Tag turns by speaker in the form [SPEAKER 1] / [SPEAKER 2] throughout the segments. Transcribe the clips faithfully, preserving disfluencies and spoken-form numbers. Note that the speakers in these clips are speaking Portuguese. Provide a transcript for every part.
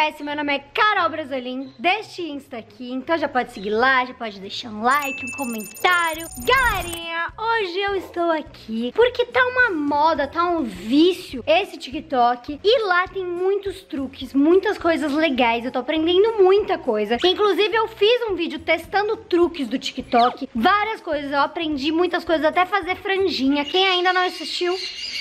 [SPEAKER 1] conhece, meu nome é Carol Brasolim, deste Insta aqui. Então já pode seguir lá, já pode deixar um like, um comentário. Galerinha, hoje eu estou aqui porque tá uma moda, tá um vício esse TikTok. E lá tem muitos truques, muitas coisas legais. Eu tô aprendendo muita coisa. Inclusive eu fiz um vídeo testando truques do TikTok. Várias coisas, eu aprendi muitas coisas, até fazer franjinha. Quem ainda não assistiu...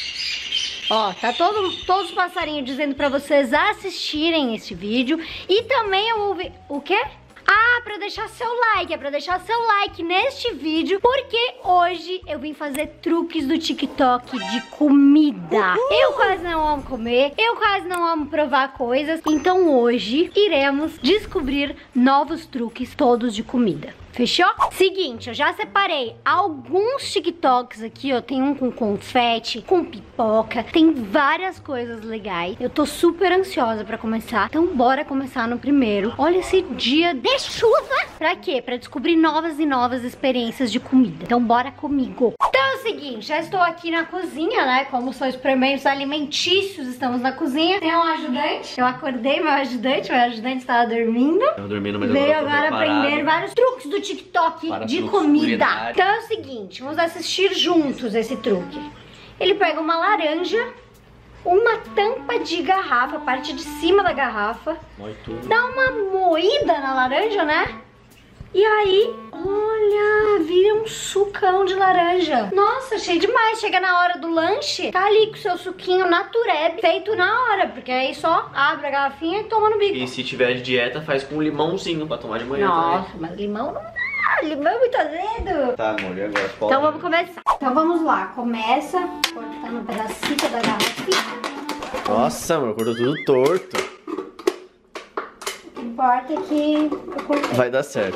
[SPEAKER 1] Ó, tá todo, todos os passarinhos dizendo pra vocês assistirem esse vídeo. E também eu ouvi... O quê? Ah, pra deixar seu like, é pra deixar seu like neste vídeo, porque hoje eu vim fazer truques do TikTok de comida. Eu quase não amo comer, eu quase não amo provar coisas, então hoje iremos descobrir novos truques todos de comida. Fechou? Seguinte, eu já separei alguns TikToks aqui, ó. Tem um com confete, com pipoca. Tem várias coisas legais. Eu tô super ansiosa pra começar. Então bora começar no primeiro. Olha esse dia de chuva. Pra quê? Pra descobrir novas e novas experiências de comida. Então bora comigo. Então é o seguinte, já estou aqui na cozinha, né? Como são experimentos alimentícios, estamos na cozinha. Tem um ajudante. Eu acordei meu ajudante. Meu ajudante estava dormindo.
[SPEAKER 2] Tava dormindo, mas
[SPEAKER 1] veio
[SPEAKER 2] agora,
[SPEAKER 1] agora aprender vários truques do TikTok
[SPEAKER 2] para
[SPEAKER 1] de
[SPEAKER 2] truques
[SPEAKER 1] comida.
[SPEAKER 2] culinários.
[SPEAKER 1] Então é o seguinte, vamos assistir juntos esse truque. Ele pega uma laranja, uma tampa de garrafa, a parte de cima da garrafa,
[SPEAKER 2] Mói tudo.
[SPEAKER 1] dá uma moída na laranja, né? E aí, olha, vira um sucão de laranja. Nossa, cheio demais. Chega na hora do lanche, tá ali com o seu suquinho natureb, feito na hora, porque aí só abre a garrafinha e toma no bico.
[SPEAKER 2] E se tiver de dieta, faz com limãozinho pra tomar de manhã.
[SPEAKER 1] Nossa,
[SPEAKER 2] também.
[SPEAKER 1] mas limão não dá, limão é muito azedo.
[SPEAKER 2] Tá, amor, e agora? Pode...
[SPEAKER 1] Então vamos começar. Então vamos lá, começa cortando um pedacito da garrafinha.
[SPEAKER 2] Nossa, amor, cortou tudo torto.
[SPEAKER 1] O que importa é que eu cortei.
[SPEAKER 2] Vai dar certo.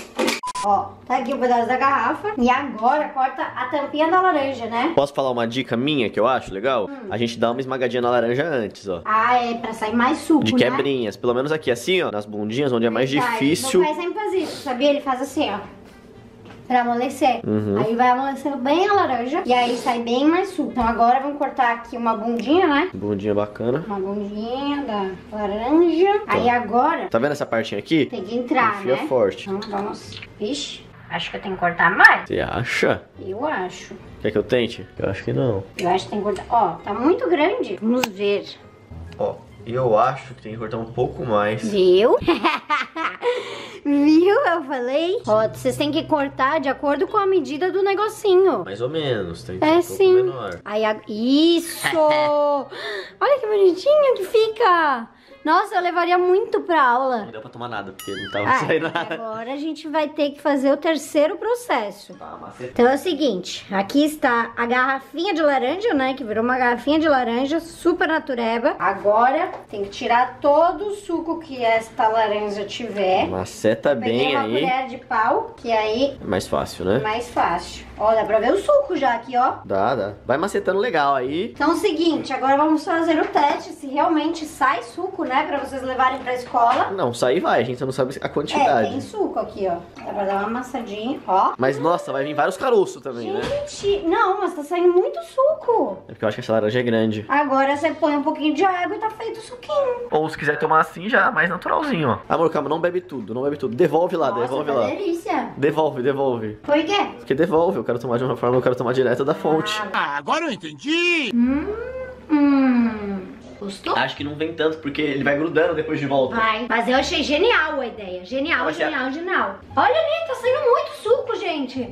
[SPEAKER 1] Ó, tá aqui um pedaço da garrafa. E agora corta a tampinha da laranja, né?
[SPEAKER 2] Posso falar uma dica minha que eu acho legal? Hum. A gente dá uma esmagadinha na laranja antes, ó.
[SPEAKER 1] Ah, é pra sair mais suco,
[SPEAKER 2] De
[SPEAKER 1] né?
[SPEAKER 2] quebrinhas. Pelo menos aqui assim, ó, nas bundinhas, onde é mais
[SPEAKER 1] Verdade.
[SPEAKER 2] difícil.
[SPEAKER 1] Meu pai sempre faz isso, sabia? Ele faz assim, ó. Pra amolecer.
[SPEAKER 2] Uhum.
[SPEAKER 1] Aí vai amolecendo bem a laranja. E aí sai bem mais suco. Então agora vamos cortar aqui uma bundinha, né?
[SPEAKER 2] Bundinha bacana.
[SPEAKER 1] Uma bundinha da laranja. Aí agora...
[SPEAKER 2] Tá vendo essa partinha aqui?
[SPEAKER 1] Tem que entrar,
[SPEAKER 2] Enfia
[SPEAKER 1] né?
[SPEAKER 2] forte.
[SPEAKER 1] Então vamos... Ixi, acho que eu tenho que cortar mais.
[SPEAKER 2] Você acha?
[SPEAKER 1] Eu acho.
[SPEAKER 2] Quer que eu tente? Eu acho que não.
[SPEAKER 1] Eu acho que tem que cortar... Ó, tá muito grande. Vamos ver.
[SPEAKER 2] Ó, eu acho que tem que cortar um pouco mais.
[SPEAKER 1] Viu? Viu? Eu falei. Ó, vocês têm que cortar de acordo com a medida do negocinho.
[SPEAKER 2] Mais ou menos, tem que ser
[SPEAKER 1] É
[SPEAKER 2] um pouco
[SPEAKER 1] sim.
[SPEAKER 2] menor.
[SPEAKER 1] Aí, a... Isso! Olha que bonitinho que fica. Nossa, eu levaria muito pra aula.
[SPEAKER 2] Não deu pra tomar nada, porque não tava
[SPEAKER 1] Ah,
[SPEAKER 2] saindo nada.
[SPEAKER 1] agora a gente vai ter que fazer o terceiro processo.
[SPEAKER 2] Tá, maceta.
[SPEAKER 1] Então é o seguinte, aqui está a garrafinha de laranja, né, que virou uma garrafinha de laranja, super natureba. Agora tem que tirar todo o suco que esta laranja tiver.
[SPEAKER 2] Maceta
[SPEAKER 1] Peguei
[SPEAKER 2] bem
[SPEAKER 1] uma
[SPEAKER 2] aí.
[SPEAKER 1] colher de pau, que aí
[SPEAKER 2] É mais fácil,
[SPEAKER 1] é
[SPEAKER 2] né?
[SPEAKER 1] mais fácil. Ó, dá pra ver o suco já aqui, ó.
[SPEAKER 2] Dá, dá. Vai macetando legal aí.
[SPEAKER 1] Então é o seguinte, agora vamos fazer o teste, se realmente sai suco, né, pra vocês levarem pra escola.
[SPEAKER 2] Não, sair vai, a gente só não sabe a
[SPEAKER 1] É,
[SPEAKER 2] quantidade.
[SPEAKER 1] tem suco aqui, ó. Dá pra dar uma amassadinha, ó.
[SPEAKER 2] Mas nossa, vai vir vários caroços também, né?
[SPEAKER 1] Gente, não, mas tá saindo muito suco.
[SPEAKER 2] É porque eu acho que essa laranja é grande.
[SPEAKER 1] Agora você põe um pouquinho de água e tá feito o suquinho.
[SPEAKER 2] Ou se quiser tomar assim, já mais naturalzinho, ó. Amor, calma, não bebe tudo, não bebe tudo. Devolve lá,
[SPEAKER 1] Nossa,
[SPEAKER 2] devolve
[SPEAKER 1] tá
[SPEAKER 2] lá.
[SPEAKER 1] delícia.
[SPEAKER 2] Devolve, devolve.
[SPEAKER 1] Por quê?
[SPEAKER 2] Porque devolve, eu quero tomar de uma forma, eu quero tomar direto da fonte.
[SPEAKER 3] Ah, agora eu entendi!
[SPEAKER 1] Hum, hum. Gostou?
[SPEAKER 2] Acho que não vem tanto, porque ele vai grudando depois de volta.
[SPEAKER 1] Vai. Mas eu achei genial a ideia. Genial,
[SPEAKER 2] Eu achei-
[SPEAKER 1] genial, genial. Olha ali, tá saindo muito suco, gente.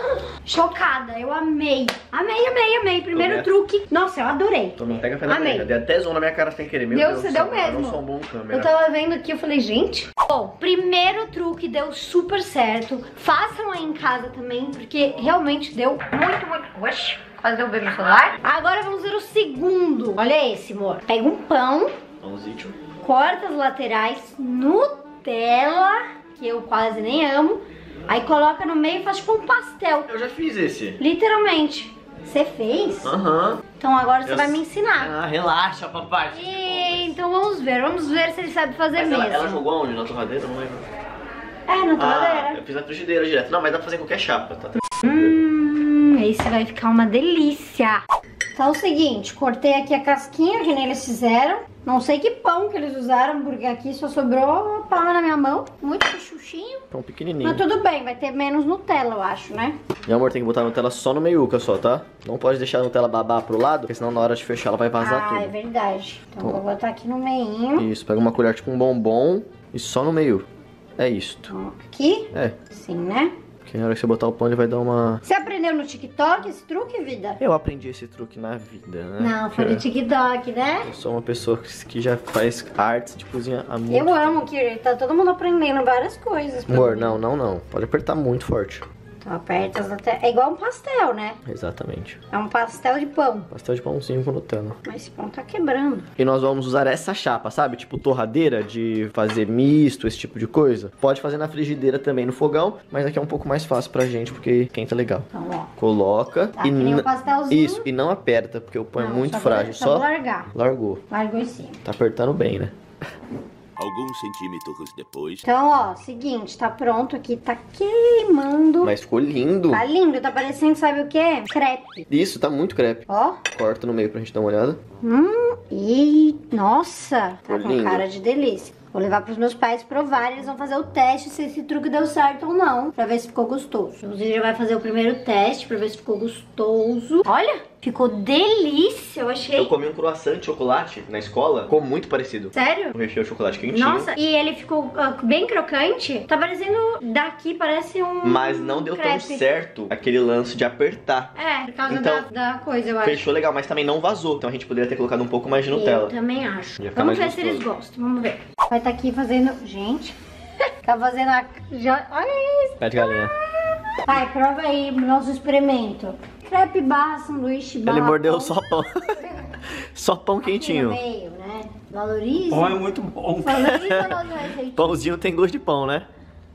[SPEAKER 1] Chocada, eu amei. Amei, amei, amei. Primeiro
[SPEAKER 2] Tô
[SPEAKER 1] truque. Nossa, eu adorei.
[SPEAKER 2] Então não pega pela
[SPEAKER 1] Amei.
[SPEAKER 2] laranja. Dei até zoom na minha cara sem querer. Meu
[SPEAKER 1] Deu,
[SPEAKER 2] Deus
[SPEAKER 1] você
[SPEAKER 2] do
[SPEAKER 1] deu
[SPEAKER 2] céu, eu
[SPEAKER 1] mesmo.
[SPEAKER 2] não sou um bom câmera.
[SPEAKER 1] Eu tava vendo aqui, eu falei, gente. Bom, primeiro truque deu super certo. Façam aí em casa também, porque realmente deu muito, muito. Oxi, quase derrubei meu celular. Agora vamos ver o segundo. Olha esse, amor. Pega um pão,
[SPEAKER 2] Pãozinho.
[SPEAKER 1] corta as laterais, Nutella, que eu quase nem amo. Aí coloca no meio e faz tipo um pastel.
[SPEAKER 2] Eu já fiz esse.
[SPEAKER 1] Literalmente. Você fez?
[SPEAKER 2] Aham.
[SPEAKER 1] Então agora você
[SPEAKER 2] Eu
[SPEAKER 1] vai
[SPEAKER 2] s-
[SPEAKER 1] me ensinar.
[SPEAKER 2] Ah, relaxa, papai.
[SPEAKER 1] E, então vamos ver, vamos ver se ele sabe fazer
[SPEAKER 2] Mas
[SPEAKER 1] mesmo.
[SPEAKER 2] ela, ela jogou onde? Na torradeira? Não lembro.
[SPEAKER 1] É, na
[SPEAKER 2] Ah,
[SPEAKER 1] torradeira.
[SPEAKER 2] eu fiz na frigideira direto. Não, mas dá pra fazer em qualquer chapa, tá?
[SPEAKER 1] Hum, esse vai ficar uma delícia. Então é o seguinte, cortei aqui a casquinha que nem eles fizeram. Não sei que pão que eles usaram, porque aqui só sobrou pão na minha mão. Muito chuchinho.
[SPEAKER 2] Pão pequenininho.
[SPEAKER 1] Mas tudo bem, vai ter menos Nutella, eu acho, né?
[SPEAKER 2] Meu amor, tem que botar a Nutella só no meiuca só, tá? Não pode deixar a Nutella babar pro lado, porque senão na hora de fechar ela vai vazar
[SPEAKER 1] ah,
[SPEAKER 2] tudo.
[SPEAKER 1] é verdade. Então vou botar aqui no meinho.
[SPEAKER 2] Isso, pega uma colher tipo um bombom e só no meio. É isto.
[SPEAKER 1] Ó, aqui?
[SPEAKER 2] É.
[SPEAKER 1] Sim, né?
[SPEAKER 2] Porque na hora que você botar o pão ele vai dar uma...
[SPEAKER 1] Você aprendeu no TikTok esse truque, vida?
[SPEAKER 2] Eu aprendi esse truque na vida, né?
[SPEAKER 1] Não, foi no TikTok, né?
[SPEAKER 2] Eu sou uma pessoa que já faz artes de cozinha há muito
[SPEAKER 1] Eu amo que tá todo mundo aprendendo várias coisas.
[SPEAKER 2] Amor, não, não, não. Pode apertar muito forte.
[SPEAKER 1] Então aperta até... É igual um pastel, né?
[SPEAKER 2] Exatamente.
[SPEAKER 1] É um pastel de pão.
[SPEAKER 2] Pastel de pãozinho com Nutella.
[SPEAKER 1] Mas esse pão tá quebrando.
[SPEAKER 2] E nós vamos usar essa chapa, sabe? Tipo torradeira de fazer misto, esse tipo de coisa. Pode fazer na frigideira também no fogão, mas aqui é um pouco mais fácil pra gente, porque quenta legal.
[SPEAKER 1] Então, ó.
[SPEAKER 2] Coloca
[SPEAKER 1] Tá,
[SPEAKER 2] e
[SPEAKER 1] que nem um
[SPEAKER 2] n-
[SPEAKER 1] pastelzinho.
[SPEAKER 2] Isso, e não aperta, porque o pão é
[SPEAKER 1] Não,
[SPEAKER 2] muito
[SPEAKER 1] só
[SPEAKER 2] frágil.
[SPEAKER 1] Só,
[SPEAKER 2] Só
[SPEAKER 1] vou largar.
[SPEAKER 2] largou.
[SPEAKER 1] Largou em cima.
[SPEAKER 2] Tá apertando bem, né?
[SPEAKER 3] Alguns centímetros depois.
[SPEAKER 1] Então, ó, seguinte, tá pronto aqui, tá queimando.
[SPEAKER 2] Mas ficou lindo.
[SPEAKER 1] Tá lindo, tá parecendo, sabe o quê? Crepe.
[SPEAKER 2] Isso, tá muito crepe.
[SPEAKER 1] Ó.
[SPEAKER 2] Corta no meio pra gente dar uma olhada.
[SPEAKER 1] Hum, e nossa, tá com
[SPEAKER 2] Lindo.
[SPEAKER 1] cara de delícia. Vou levar pros meus pais provarem, eles vão fazer o teste se esse truque deu certo ou não, pra ver se ficou gostoso. Inclusive já vai fazer o primeiro teste pra ver se ficou gostoso. Olha, ficou delícia, eu achei.
[SPEAKER 2] Eu comi um croissant de chocolate na escola, ficou muito parecido.
[SPEAKER 1] Sério?
[SPEAKER 2] O recheio de chocolate quentinho.
[SPEAKER 1] Nossa, e ele ficou ah, bem crocante. Tá parecendo, daqui parece um
[SPEAKER 2] Mas não deu tão
[SPEAKER 1] crepe.
[SPEAKER 2] certo aquele lance de apertar.
[SPEAKER 1] É, por causa
[SPEAKER 2] Então,
[SPEAKER 1] da, da coisa, eu acho.
[SPEAKER 2] Fechou legal, mas também não vazou. Então a gente poderia ter colocado um pouco mais de
[SPEAKER 1] Eu
[SPEAKER 2] Nutella.
[SPEAKER 1] também acho.
[SPEAKER 2] Ia ficar
[SPEAKER 1] Vamos ver
[SPEAKER 2] mais
[SPEAKER 1] se eles
[SPEAKER 2] gostoso.
[SPEAKER 1] gostam, vamos ver. Vai estar aqui fazendo... Gente, tá fazendo a... Já... Olha isso.
[SPEAKER 2] Pé de galinha.
[SPEAKER 1] Vai, prova aí o nosso experimento. Crepe barra sanduíche barra
[SPEAKER 2] Ele mordeu
[SPEAKER 1] pão.
[SPEAKER 2] só pão. Só pão
[SPEAKER 1] Aqui no
[SPEAKER 2] quentinho.
[SPEAKER 1] meio, né? Valoriza.
[SPEAKER 3] Pão é muito bom.
[SPEAKER 1] Valoriza a nossa receita.
[SPEAKER 2] Pãozinho tem gosto de pão, né?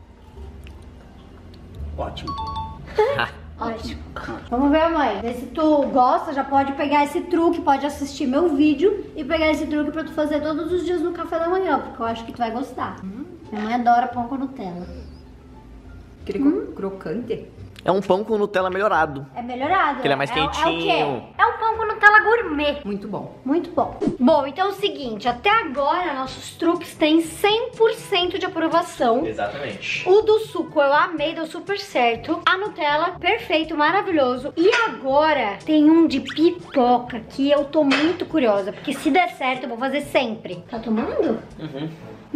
[SPEAKER 3] Ótimo.
[SPEAKER 1] Ótimo. Vamos ver, mãe. Ver se tu gosta, já pode pegar esse truque, pode assistir meu vídeo e pegar esse truque pra tu fazer todos os dias no café da manhã, porque eu acho que tu vai gostar. Hum. Minha mãe adora pão com Nutella.
[SPEAKER 4] Aquele hum? crocante.
[SPEAKER 2] É um pão com Nutella melhorado.
[SPEAKER 1] É melhorado.
[SPEAKER 2] Que ele é mais
[SPEAKER 1] É, é o
[SPEAKER 2] quentinho.
[SPEAKER 1] quê? É um pão com Nutella gourmet.
[SPEAKER 4] Muito bom.
[SPEAKER 1] Muito bom. Bom, então é o seguinte, até agora nossos truques têm cem por cento de aprovação.
[SPEAKER 2] Exatamente.
[SPEAKER 1] O do suco eu amei, deu super certo. A Nutella, perfeito, maravilhoso. E agora tem um de pipoca que eu tô muito curiosa, porque se der certo eu vou fazer sempre. Tá tomando?
[SPEAKER 2] Uhum.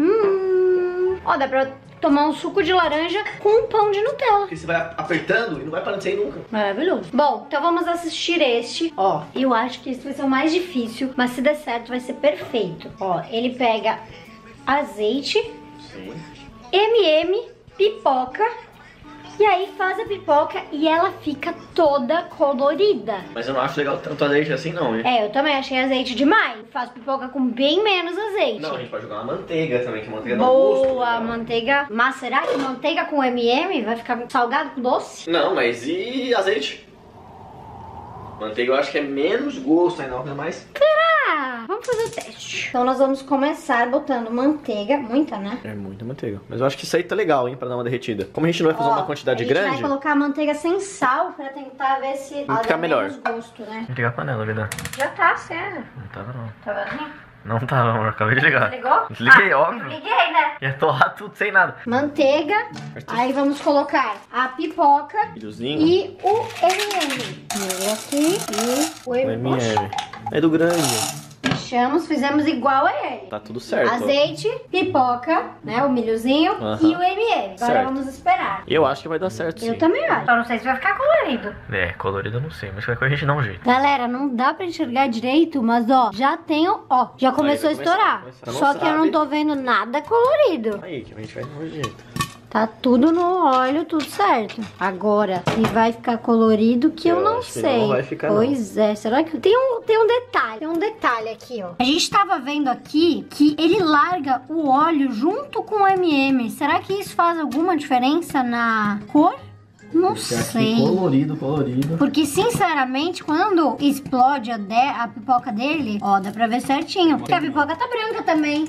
[SPEAKER 1] Hum. Ó, dá pra tomar um suco de laranja com um pão de Nutella.
[SPEAKER 2] Porque você vai apertando e não vai parar de sair nunca.
[SPEAKER 1] Maravilhoso. Bom, então vamos assistir este. Ó, eu acho que esse vai ser o mais difícil, mas se der certo vai ser perfeito. Ó, ele pega azeite,
[SPEAKER 2] Sim.
[SPEAKER 1] M M, pipoca, e aí faz a pipoca e ela fica toda colorida.
[SPEAKER 2] Mas eu não acho legal tanto azeite assim não, hein?
[SPEAKER 1] É, eu também achei azeite demais. Faço pipoca com bem menos azeite.
[SPEAKER 2] Não, a gente pode jogar uma manteiga também, que a manteiga dá um gosto.
[SPEAKER 1] Boa,
[SPEAKER 2] legal.
[SPEAKER 1] manteiga. Mas será que manteiga com M M vai ficar salgado com doce?
[SPEAKER 2] Não, mas e azeite? Manteiga eu acho que é menos gosto ainda, não é mais.
[SPEAKER 1] Ah, vamos fazer o teste. Então nós vamos começar botando manteiga, muita, né?
[SPEAKER 2] É muita manteiga. Mas eu acho que isso aí tá legal, hein, pra dar uma derretida. Como a gente não vai fazer
[SPEAKER 1] Ó,
[SPEAKER 2] uma quantidade
[SPEAKER 1] a gente
[SPEAKER 2] grande...
[SPEAKER 1] vai colocar a manteiga sem sal pra tentar ver se ela
[SPEAKER 2] ficar
[SPEAKER 1] dá
[SPEAKER 2] melhor.
[SPEAKER 1] menos gosto, né?
[SPEAKER 2] Vou ligar a panela, vida.
[SPEAKER 1] Já tá, sério.
[SPEAKER 2] Não tava não.
[SPEAKER 1] Tá vendo?
[SPEAKER 2] Não tava, amor. Acabei de ligar.
[SPEAKER 1] Ligou?
[SPEAKER 2] Liguei,
[SPEAKER 1] Ah,
[SPEAKER 2] óbvio.
[SPEAKER 1] Liguei, né?
[SPEAKER 2] Ia torrar tudo sem nada.
[SPEAKER 1] Manteiga. Aí vamos colocar a pipoca
[SPEAKER 2] Milhozinho.
[SPEAKER 1] e o M M. Ele aqui e o
[SPEAKER 2] O
[SPEAKER 1] M
[SPEAKER 2] M
[SPEAKER 1] M.
[SPEAKER 2] M. É do grande.
[SPEAKER 1] Fechamos, fizemos igual a ele.
[SPEAKER 2] Tá tudo certo.
[SPEAKER 1] Azeite, pipoca, né? O milhozinho
[SPEAKER 2] Aham.
[SPEAKER 1] e o M M. Agora
[SPEAKER 2] Certo.
[SPEAKER 1] vamos esperar.
[SPEAKER 2] Eu acho que vai dar certo, sim.
[SPEAKER 1] Eu também acho. Só não sei se vai ficar colorido.
[SPEAKER 2] É, colorido eu não sei, mas qualquer coisa a gente dá um jeito.
[SPEAKER 1] Galera, não dá pra enxergar direito, mas ó, já tenho, ó, já começou a
[SPEAKER 2] vai começar,
[SPEAKER 1] estourar.
[SPEAKER 2] vai começar.
[SPEAKER 1] Só
[SPEAKER 2] Não
[SPEAKER 1] que eu não
[SPEAKER 2] sabe.
[SPEAKER 1] tô vendo nada colorido.
[SPEAKER 2] Aí, que a gente vai dar um jeito.
[SPEAKER 1] Tá tudo no óleo, tudo certo. Agora, se vai ficar colorido, que eu,
[SPEAKER 2] Eu
[SPEAKER 1] não
[SPEAKER 2] acho que
[SPEAKER 1] sei.
[SPEAKER 2] não vai ficar,
[SPEAKER 1] pois é, será que tem um, tem um detalhe? Tem um detalhe aqui, ó. A gente tava vendo aqui que ele larga o óleo junto com o M M. Será que isso faz alguma diferença na cor? Não sei.
[SPEAKER 2] colorido, colorido.
[SPEAKER 1] Porque, sinceramente, quando explode a, de- a pipoca dele, ó, dá pra ver certinho. Porque a pipoca tá branca também.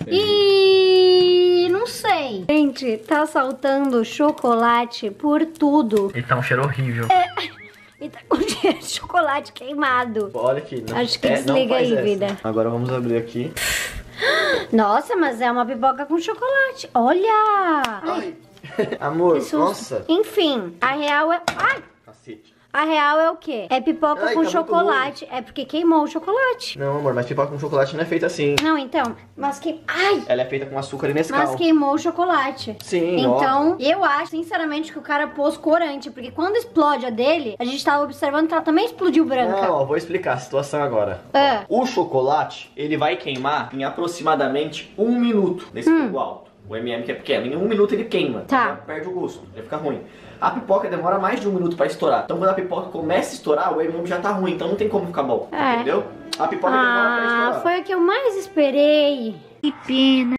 [SPEAKER 1] E... não sei. Gente, tá saltando chocolate por tudo.
[SPEAKER 2] E tá um cheiro horrível.
[SPEAKER 1] e tá com cheiro de chocolate queimado.
[SPEAKER 2] Olha aqui. Não.
[SPEAKER 1] Acho que
[SPEAKER 2] É,
[SPEAKER 1] desliga
[SPEAKER 2] não faz
[SPEAKER 1] aí,
[SPEAKER 2] essa.
[SPEAKER 1] vida.
[SPEAKER 2] Agora vamos abrir aqui.
[SPEAKER 1] Nossa, mas é uma pipoca com chocolate. Olha!
[SPEAKER 2] Ai. Amor,
[SPEAKER 1] Que susto.
[SPEAKER 2] nossa.
[SPEAKER 1] Enfim, a real é... Ai!
[SPEAKER 2] Cacete.
[SPEAKER 1] A real é o quê? É pipoca
[SPEAKER 2] Ai,
[SPEAKER 1] com
[SPEAKER 2] tá muito
[SPEAKER 1] chocolate. É porque queimou o chocolate.
[SPEAKER 2] Não, amor, mas pipoca com chocolate não é feita assim.
[SPEAKER 1] Não, então, mas que... Ai!
[SPEAKER 2] Ela é feita com açúcar e Nescau.
[SPEAKER 1] Mas queimou o chocolate.
[SPEAKER 2] Sim,
[SPEAKER 1] Então,
[SPEAKER 2] óbvio.
[SPEAKER 1] eu acho, sinceramente, que o cara pôs corante. Porque quando explode a dele, a gente tava observando que ela também explodiu branca.
[SPEAKER 2] Não, ó, vou explicar a situação agora.
[SPEAKER 1] É.
[SPEAKER 2] O chocolate, ele vai queimar em aproximadamente um minuto nesse
[SPEAKER 1] Hum.
[SPEAKER 2] fogo alto. O M e M que é pequeno, em um minuto ele queima.
[SPEAKER 1] Tá.
[SPEAKER 2] Já perde o gosto, já fica ruim. A pipoca demora mais de um minuto pra estourar. Então quando a pipoca começa a estourar, o M e M já tá ruim, então não tem como ficar bom.
[SPEAKER 1] É.
[SPEAKER 2] Entendeu? A pipoca demora pra
[SPEAKER 1] Ah,
[SPEAKER 2] estourar.
[SPEAKER 1] foi a que eu mais esperei. Que pena.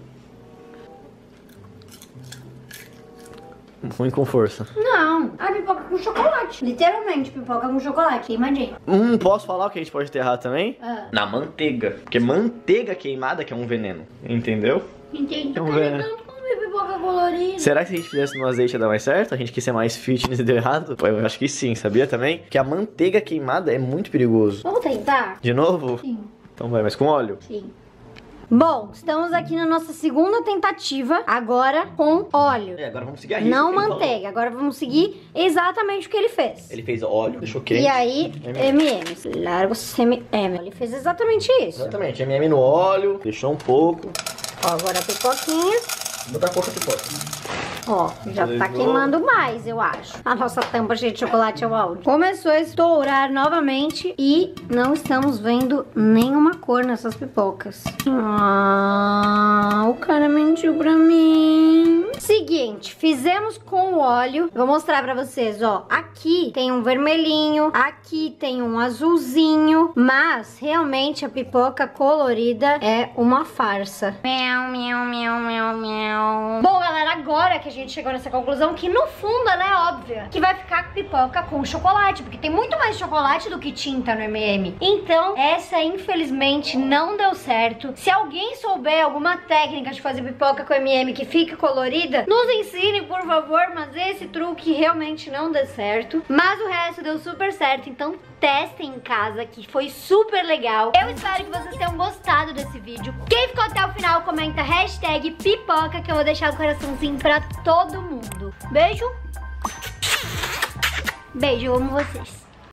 [SPEAKER 2] Ruim com força.
[SPEAKER 1] Não, a pipoca com chocolate. Literalmente, pipoca com chocolate, queimadinha.
[SPEAKER 2] Hum, posso falar o que a gente pode ter errado também?
[SPEAKER 1] Ah.
[SPEAKER 2] Na manteiga. Porque manteiga queimada que é um veneno. Entendeu?
[SPEAKER 1] Entendi.
[SPEAKER 2] Vamos
[SPEAKER 1] Eu
[SPEAKER 2] ver.
[SPEAKER 1] queria tanto comer pipoca colorida.
[SPEAKER 2] Será que se a gente fizesse no azeite ia dar mais certo? A gente quis ser mais fitness e deu errado? Pô, eu acho que sim, sabia também? Que a manteiga queimada é muito perigoso.
[SPEAKER 1] Vamos tentar?
[SPEAKER 2] De novo?
[SPEAKER 1] Sim.
[SPEAKER 2] Então vai, mas com óleo.
[SPEAKER 1] Sim. Bom, estamos aqui na nossa segunda tentativa, agora com óleo.
[SPEAKER 2] É, agora vamos seguir a risca.
[SPEAKER 1] Não
[SPEAKER 2] que ele
[SPEAKER 1] manteiga, agora vamos seguir exatamente o que ele fez.
[SPEAKER 2] falou. Ele fez óleo, deixou quente.
[SPEAKER 1] E aí,
[SPEAKER 2] M e M.
[SPEAKER 1] M Ms, largos M M. Ele fez exatamente isso.
[SPEAKER 2] Exatamente, M e M no óleo, deixou um pouco.
[SPEAKER 1] Ó, agora a pipoquinha.
[SPEAKER 2] Vou botar pouca pipoca.
[SPEAKER 1] Ó, já
[SPEAKER 2] Fazer
[SPEAKER 1] tá
[SPEAKER 2] de
[SPEAKER 1] queimando mais, eu acho. A nossa tampa cheia de chocolate é o áudio. Começou a estourar novamente e não estamos vendo nenhuma cor nessas pipocas. Ah, o cara mentiu pra mim. Seguinte, fizemos com o óleo. Vou mostrar pra vocês, ó. Aqui tem um vermelhinho, aqui tem um azulzinho, mas realmente a pipoca colorida é uma farsa. Miau, miau, miau, miau, miau. Bom, galera, agora que a gente chegou nessa conclusão, que no fundo ela é óbvia, que vai ficar pipoca com chocolate, porque tem muito mais chocolate do que tinta no M e M. Então, essa infelizmente não deu certo. Se alguém souber alguma técnica de fazer pipoca com M e M que fique colorida, nos ensine, por favor, mas esse truque realmente não deu certo. Mas o resto deu super certo, então testem em casa, que foi super legal. Eu espero que vocês tenham gostado desse vídeo. Quem ficou até o final, comenta hashtag pipoca, que eu vou deixar o coraçãozinho pra todo mundo. Beijo. Beijo, eu amo vocês.